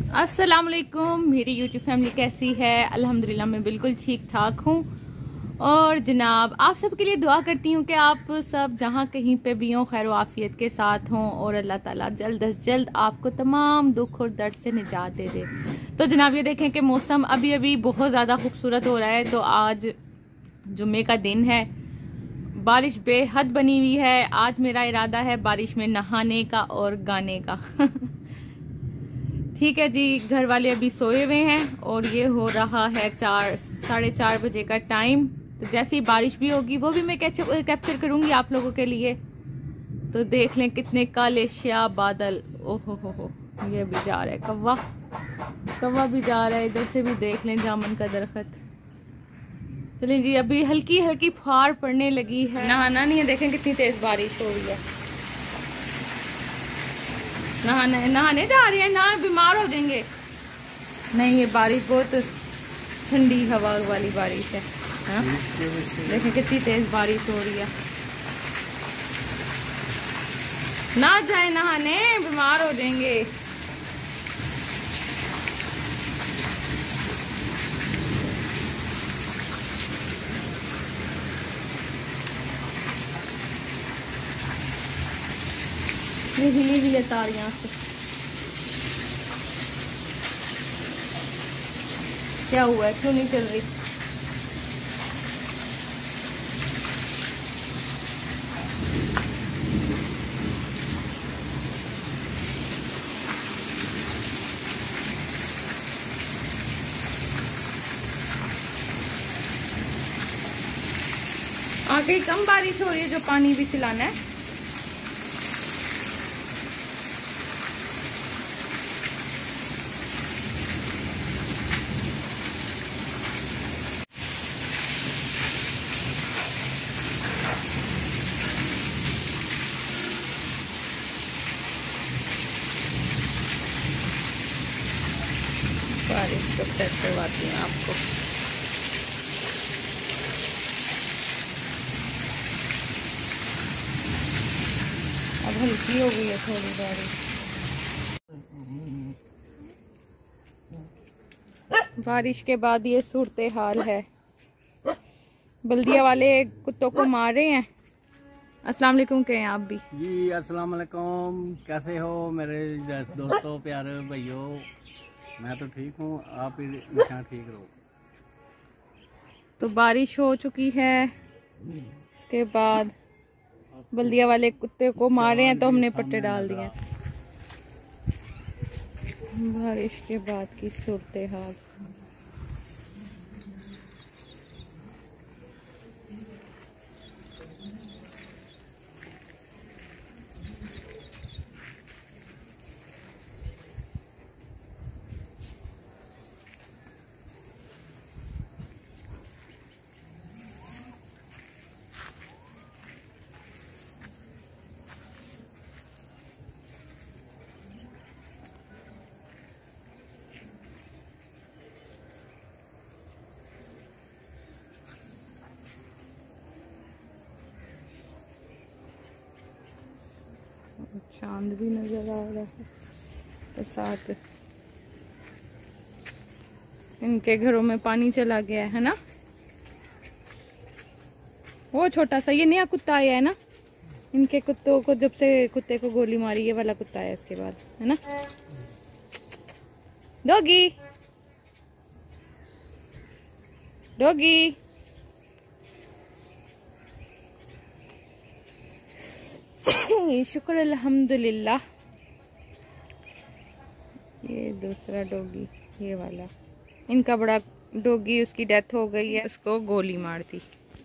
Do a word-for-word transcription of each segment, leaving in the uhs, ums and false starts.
अस्सलाम वालेकुम, मेरी यूट्यूब फैमिली कैसी है? अल्हम्दुलिल्लाह मैं बिल्कुल ठीक ठाक हूँ। और जनाब आप सबके लिए दुआ करती हूँ कि आप सब जहाँ कहीं पे भी हों खैर आफियत के साथ हों और अल्लाह ताला जल्द अज जल्द आपको तमाम दुख और दर्द से निजात दे दे। तो जनाब ये देखें कि मौसम अभी अभी बहुत ज़्यादा खूबसूरत हो रहा है। तो आज जुम्मे का दिन है, बारिश बेहद बनी हुई है। आज मेरा इरादा है बारिश में नहाने का और गाने का। ठीक है जी, घर वाले अभी सोए हुए हैं और ये हो रहा है चार साढ़े चार बजे का टाइम। तो जैसे ही बारिश भी होगी वो भी मैं कैप्चर करूंगी आप लोगों के लिए। तो देख लें कितने काले श्या बादल। ओहो हो हो, ये भी जा रहा है कौवा, कौवा भी जा रहा है। इधर से भी देख लें जामुन का दरख्त। चलिए जी, अभी हल्की हल्की फुहार पड़ने लगी है। नहाना नहीं है, देखें कितनी तेज बारिश हो रही है। नहाने नहाने जा रहे हैं ना, बीमार हो जाएंगे। नहीं, ये बारिश बहुत ठंडी हवा वाली बारिश है, हाँ? देखें कितनी तेज बारिश हो रही है। ना जाए नहाने, बीमार हो जाएंगे। ये हिली हुई है तार यहाँ से। क्या हुआ है, क्यों नहीं चल रही? आगे कम बारिश हो रही है जो पानी भी चलाना है। बारिश को चेक करवाती हूँ आपको। अब हल्की हो गई है थोड़ी बारिश। बारिश के बाद ये सूरत हाल है। बल्दिया वाले कुत्तों को मार रहे हैं। अस्सलाम वालेकुम कहें आप भी जी। अस्सलाम वालेकुम, कैसे हो मेरे दोस्तों, प्यारे भाइयों? मैं तो ठीक हूँ, आप हमेशा ठीक रहो। तो बारिश हो चुकी है, इसके बाद बल्दिया वाले कुत्ते को मारे हैं तो हमने पट्टे डाल दिए। बारिश के बाद की सूरत हाल। चांद भी नजर आ रहा है, तो साथ इनके घरों में पानी चला गया है ना। वो छोटा सा ये नया कुत्ता आया है ना, इनके कुत्तों को जब से कुत्ते को गोली मारी ये वाला कुत्ता आया इसके बाद, है ना। डॉगी डॉगी शुक्र अल्हम्दुलिल्लाह। ये दूसरा डॉगी, ये वाला इनका बड़ा डॉगी, उसकी डेथ हो गई है, उसको गोली मार दी,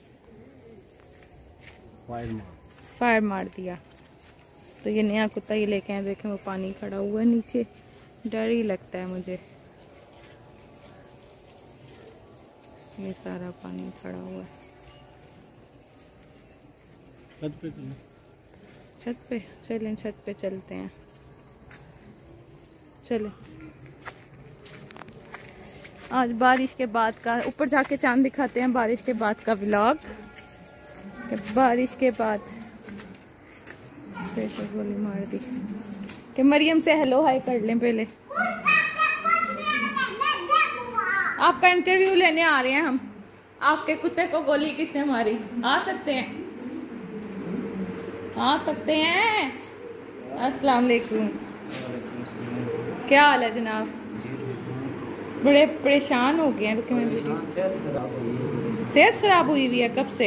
फायर मार फायर मार दिया। तो ये नया कुत्ता ये लेके आए, देखें वो पानी खड़ा हुआ है नीचे, डर ही लगता है मुझे। ये सारा पानी खड़ा हुआ है। छत पे चलो, छत पे चलें, छत पे चलते हैं, चले। आज बारिश के बाद का, ऊपर जाके चांद दिखाते हैं, बारिश के बाद का व्लॉग। बारिश के बाद फिर से गोली मार दी कि मरियम से हेलो हाय कर लें पहले। आपका इंटरव्यू लेने आ रहे हैं हम। आपके कुत्ते को गोली किसने मारी? आ सकते हैं, आ सकते हैं। अस्सलाम वालेकुम, क्या हाल है जनाब? बड़े परेशान हो गए हैं। रुके मैं सेहत खराब हुई हुई है। कब से?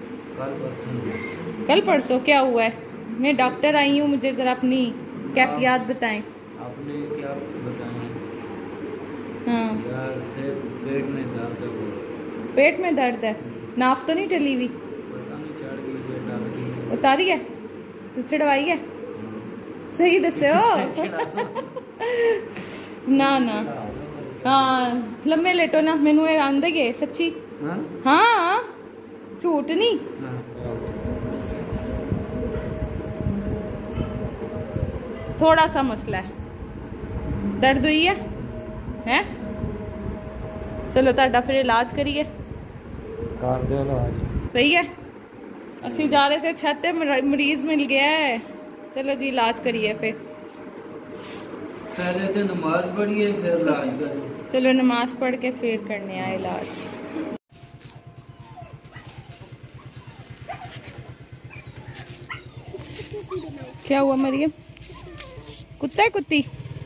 कल परसों। क्या हुआ है? मैं डॉक्टर आई हूँ, मुझे जरा अपनी कैफियत बताएं। आपने क्या बताया? हाँ यार से पेट में दर्द है। पेट में दर्द है? नाफ तो नहीं टली हुई? पता नहीं, चढ़ गई है, डाल गई है। उतारी है तो चढ़वाई है? सही दसे हो। ना ना हाँ लम्बे लेटो ना, मैनू ये आंदे गए सच्ची। हाँ हाँ झूठ नहीं। हाँ। थोड़ा सा मसला है, दर्द हुई है हैं? चलो ताड़ा फिर इलाज करिए। कर दो इलाज। सही है, असि जा रहे थे छत पे, मरीज मिल गया है। चलो जी इलाज करिए फिर। पहले तो नमाज पढ़िए फिर इलाज करिए। चलो नमाज पढ़ के फिर करने आए इलाज। क्या हुआ मरियम? कुत्ता है? कुत्ती?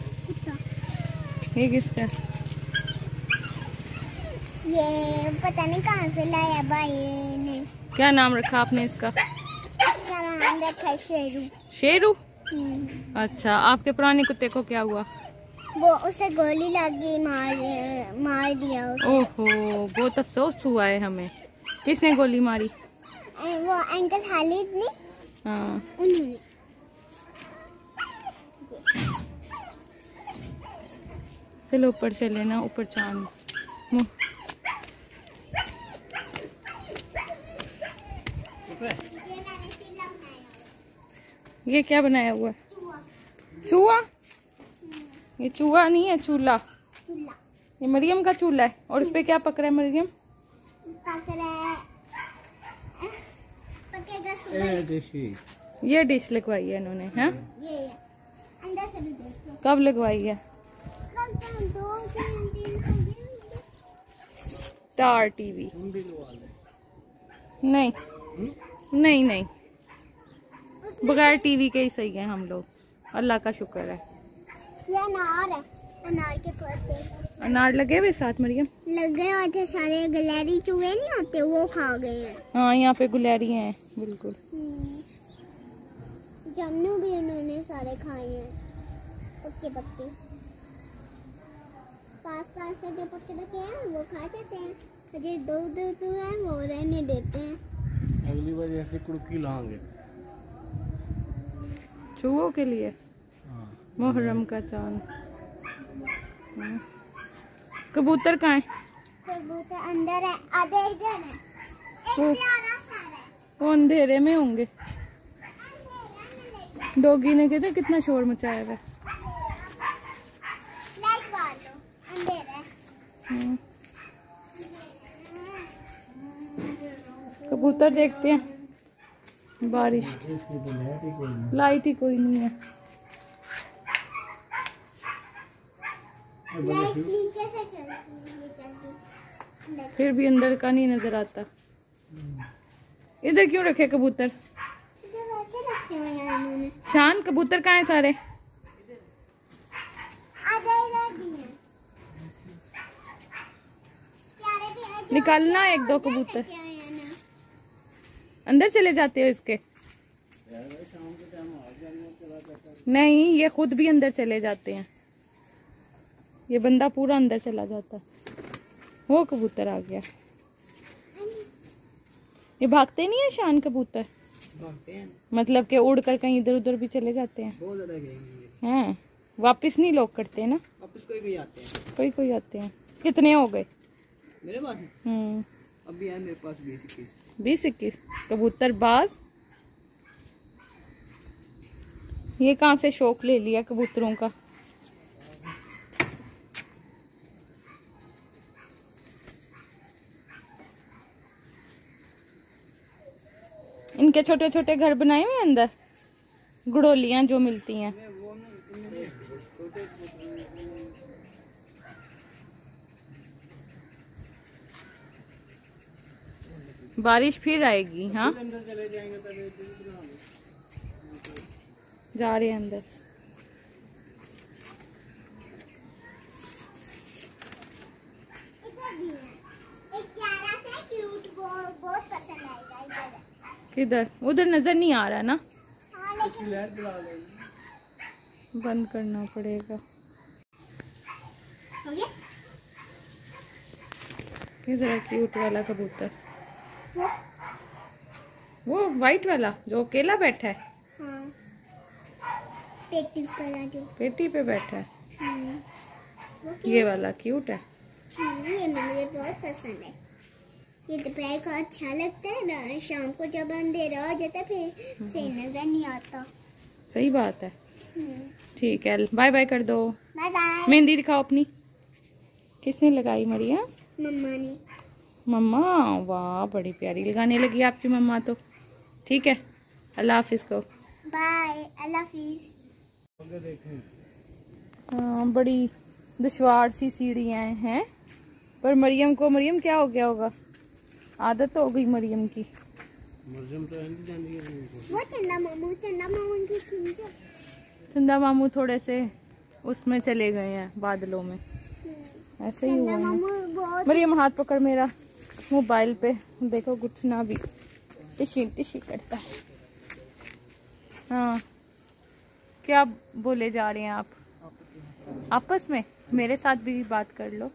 ये किसका? ये पता नहीं कहाँ से लाया भाई ने। क्या नाम रखा आपने इसका? इसका नाम रखा शेरू। शेरू? हम्म। अच्छा, आपके पुराने कुत्ते को क्या हुआ? वो उसे गोली लगी, मार मार दिया उसे। ओहो बहुत अफसोस हुआ है हमें। किसने गोली मारी? ए, वो अंकल खालिद ने। हाँ उन्होंने। चलो ऊपर चले ना, ऊपर चांद। मुँह। ये क्या बनाया हुआ है? चूहा? ये चूहा नहीं है, चूल्हा। ये मरियम का चूल्हा है। और उस पे क्या पक रहा है मरियम? पक रहा है, पकेगा सुबह। ये डिश लगवाई है इन्होंने हैं? ये है। अंदर से भी देखो। कब लगवाई है? कल तो दो तीन दिन स्टार टीवी? नहीं नहीं नहीं, बगैर टीवी के ही सही है हम लोग, अल्लाह का शुक्र है। ये अनार है, अनार के पत्ते। अनार लगे हुए साथ मरियम? लगे हुए थे सारे, गलेरी चूहे नहीं होते वो खा गए हैं। हाँ यहाँ पे गुलहरी हैं बिल्कुल। जामुन भी उन्होंने सारे खाए हैं, पक्के पक्के। पास पास से जो पक्के पक्के हैं वो खा जाते हैं, जो दो दो तो है वो रहने देते हैं। अगली बार ऐसे कुड़की लाएंगे चूहों के लिए। मुहर्रम का चांद। कबूतर कहाँ है? कबूतर अंदर है, आधे इधर है। एक ओ। प्यारा सा है। वो अंधेरे में होंगे। डॉगी ने कहते कितना शोर मचाया हुआ है। लाइट बार लो, अंधेरा है। हम्म। कबूतर देखते हैं। बारिश, लाइट ही कोई नहीं है। लाइट नीचे से चलती है, ये चलती है। फिर भी अंदर का नहीं नजर आता। इधर क्यों रखे कबूतर? इधर वैसे रखे हुए हैं इन्होंने। शान कबूतर कहाँ है सारे? आधे इधर भी हैं। प्यारे भी हैं, जो निकालना अच्छे एक दो उधर कबूतर। रखे हुए हैं ना। अंदर चले जाते हो इसके? नहीं, ये खुद भी अंदर चले जाते हैं। ये बंदा पूरा अंदर चला जाता है। वो कबूतर आ गया। ये भागते नहीं है शान कबूतर? भागते हैं, मतलब कि उड़कर कहीं इधर उधर भी चले जाते हैं। बहुत ज्यादा गएंगे। हैं, वापस नहीं लोग करते ना? वापस कोई कोई आते हैं। कोई कोई आते हैं। कितने हो गए? मेरे पास हम्म अभी है मेरे पास बीस इक्कीस। बीस इक्कीस कबूतर बाज। ये कहाँ से शौक ले लिया कबूतरों का? इनके छोटे छोटे घर बनाए हुए अंदर, गुड़ोलियां जो मिलती हैं। बारिश फिर आएगी। हाँ अंदर चले जाएंगे पहले जा रहे हैं अंदर। इधर भी है एक प्यारा सा क्यूट, बहुत पसंद आएगा इधर। किधर? उधर नजर नहीं आ रहा ना, हाँ लेकिन लाइट जला देंगे। बंद करना पड़ेगा। हो गया किधर है क्यूट वाला कबूतर? वो। वो वाइट वाला जो अकेला बैठा है, हाँ पेटी पर आ जो। पेटी पे बैठा है। हम्म, वो ये क्यों? वाला क्यूट है। हम्म, ये मुझे बहुत पसंद है। ये दोपहर को अच्छा लगता है ना, शाम को जब अंधेरा हो जाता है फिर सही नजर नहीं आता। सही बात है। हम्म, ठीक है, बाय बाय कर दो। Bye bye. मेहंदी दिखाओ अपनी। किसने लगाई? मरिया मम्मा ने। मम्मा। वाह बड़ी प्यारी लगाने लगी आपकी मम्मा तो। ठीक है, अल्लाह हाफिज को। बाय, अल्लाह हाफिज। हाँ, बड़ी दुश्वार सी सीढ़ियाँ हैं, पर मरियम को, मरियम क्या हो गया होगा, आदत हो गई मरियम की। मरियम तो हिंदी जानती है। वो चंदा मामू, चंदा मामू की सुनते। चंदा मामू थोड़े से उसमें चले गए हैं, बादलों में, ऐसे ही हुआ चंदा है। मामू बहुत। मरियम हाथ पकड़ मेरा, मोबाइल पे देखो घुटना भी टिशी टिशी करता है। हाँ, क्या बोले जा रहे हैं आप आपस में? मेरे साथ भी बात कर लो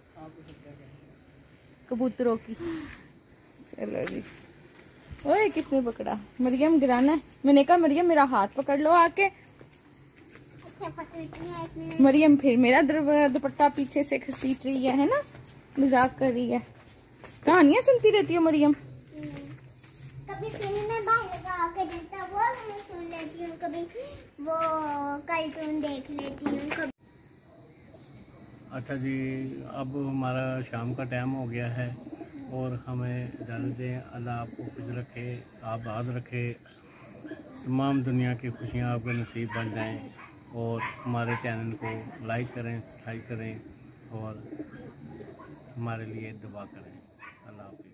कबूतरों की। चलो जी। ओए किसने पकड़ा? मरियम गिराना है। मैंने कहा मरियम मेरा हाथ पकड़ लो आके। अच्छा पकड़ती है इसमें। मरियम फिर मेरा दर- दुपट्टा पीछे से घसीट रही है, है ना, मजाक कर रही है। कहानियां सुनती रहती हो मरियम। कभी फिल्म में बाहर लगा के देता वो मैं सुन लेती हूँ, कभी वो कार्टून देख लेती हूँ, कभी। अच्छा जी, अब हमारा शाम का टाइम हो गया है और हमें इजाज़त दें। अल्लाह आपको खुश रखे, आबाद रखे, तमाम दुनिया की खुशियाँ आपके नसीब बन जाएं। और हमारे चैनल को लाइक करें, सब्सक्राइब करें और हमारे लिए दुआ करें। अल्लाह हाफ़िज़।